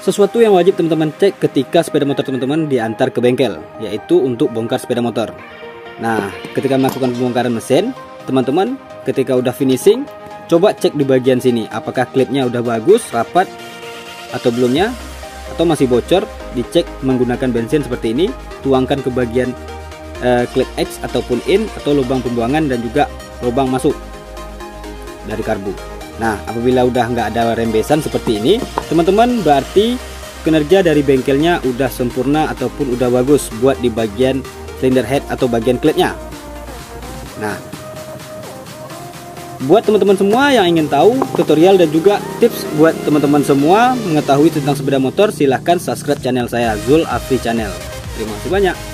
sesuatu yang wajib teman-teman cek ketika sepeda motor teman-teman diantar ke bengkel, yaitu untuk bongkar sepeda motor. Nah, ketika melakukan pembongkaran mesin, teman-teman ketika udah finishing, coba cek di bagian sini, apakah klipnya udah bagus, rapat atau belumnya, atau masih bocor. Dicek menggunakan bensin seperti ini, tuangkan ke bagian klip X ataupun in, atau lubang pembuangan dan juga lubang masuk dari karbu. Nah, apabila udah nggak ada rembesan seperti ini, teman-teman, berarti kinerja dari bengkelnya udah sempurna ataupun udah bagus buat di bagian cylinder head atau bagian klipnya. Nah, buat teman-teman semua yang ingin tahu tutorial dan juga tips buat teman-teman semua mengetahui tentang sepeda motor, silahkan subscribe channel saya, Zul Afri Channel. Terima kasih banyak.